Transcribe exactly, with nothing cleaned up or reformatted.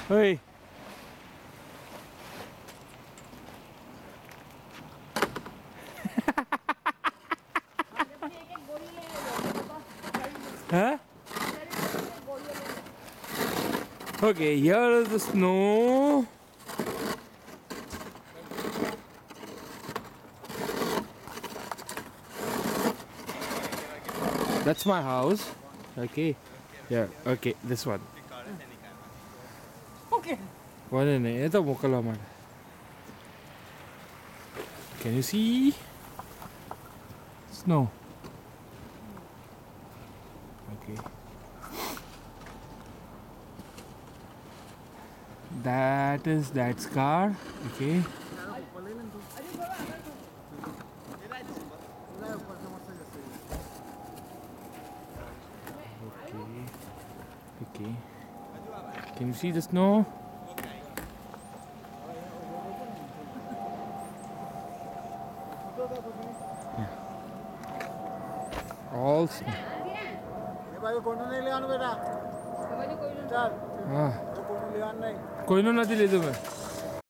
Hey. Huh? Okay, here is the snow. That's my house. Okay. Yeah. Okay. This one. Okay. One in it. Can you see snow? Okay. That is that's car. Okay. Okay. Okay. Can you see the snow? Yeah. All snow. Ah. कोई ना नदी ले दो मैं